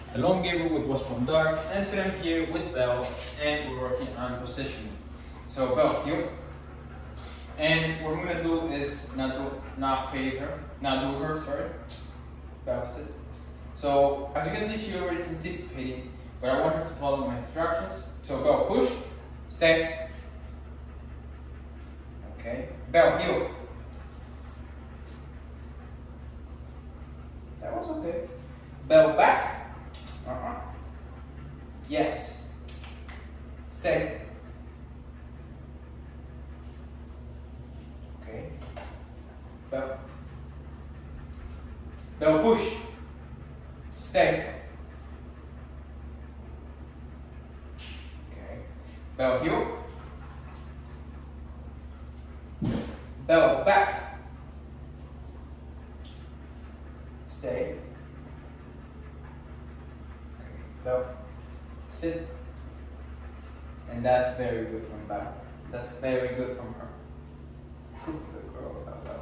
The long gable which was from darts, enter them here with bell, and we're working on positioning. So bell here. And what I'm gonna do is not fade her, not do her, sorry. Bell sit. So as you can see, she already is anticipating, but I want her to follow my instructions. So bell push, stay. Okay. Bell heel. That was okay. Bell back. Yes. Stay. Okay. Bell. Bell push. Stay. Okay. Bell heel. Bell back. Stay. Bell, sit, and that's very good from Bell. That's very good from her. Good girl, Bell.